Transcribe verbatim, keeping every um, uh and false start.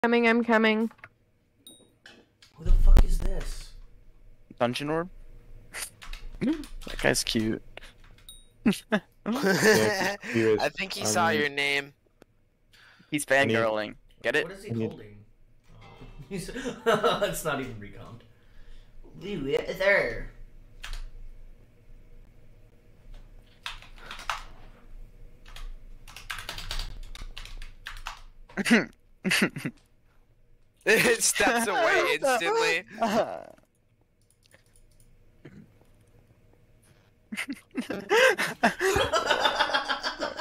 Coming, I'm coming. Who the fuck is this? Dungeon orb? That guy's cute. Yeah, he was- I think he I saw mean- your name. He's fangirling. Get it? What is he I need- holding? Oh. He's it's not even reconned. There. It steps away instantly.